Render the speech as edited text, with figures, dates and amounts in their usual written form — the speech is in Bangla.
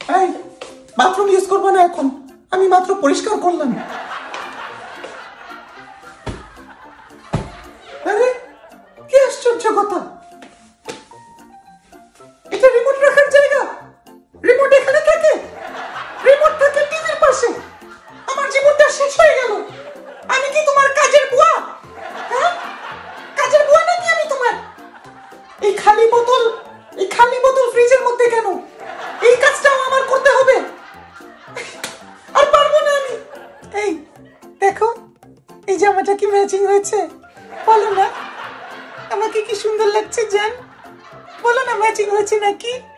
এই বাথরুম ইউজ করবো না এখন, আমি মাত্র পরিষ্কার করলাম। আরে কি আশ্চর্য কথা, এটা রিমোট রাখার জায়গা? রিমোট এখানে থাকে? রিমোট থাকে টিভির পাশে। আমার জীবনটা শেষ হয়ে গেল। আমি কি তোমার কাজের বুয়া? হ্যাঁ, কাজের বুয়া নাকি আমি তোমার? এই খালি বোতল ফ্রিজের মধ্যে কেন? এই কাজটাও আমার করতে হবে? আর পারবো না আমি। এই দেখো, এই জামাটা কি ম্যাচিং হয়েছে? বলো না, আমাকে কি সুন্দর লাগছে জান? বলো না ম্যাচিং হয়েছে নাকি?